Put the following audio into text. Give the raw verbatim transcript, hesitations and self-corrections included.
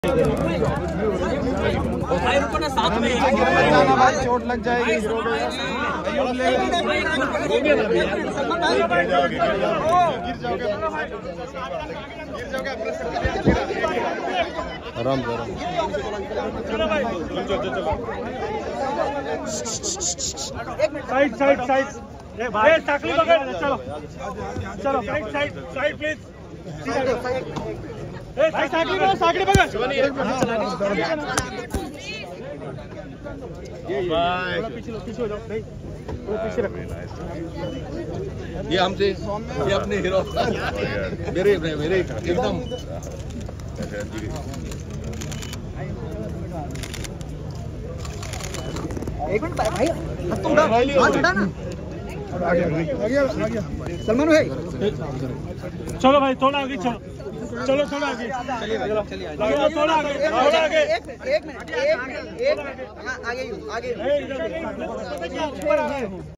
साथ में जाना भाई, चोट लग जाएगी। आराम से साइड साइड साइड भाई, साकली पकड़। चलो चलो साइड साइड साइड प्लीज। साकली पकड़, साकली पकड़। पीछे पीछे हो जाओ भाई, वो पीछे रखो। ये हमसे, ये अपने हीरो मेरे मेरे एकदम। एक मिनट भाई, हाथ तो उड़ा, हाथ उड़ा ना। आ गया आ गया आ गया सलमान भाई, चलो भाई थोड़ा आगे चलो, चलो थोड़ा आगे, चलिए चलो चलिए थोड़ा आगे, थोड़ा आगे। एक मिनट एक मिनट एक मिनट एक मिनट, हाँ आगे आगे।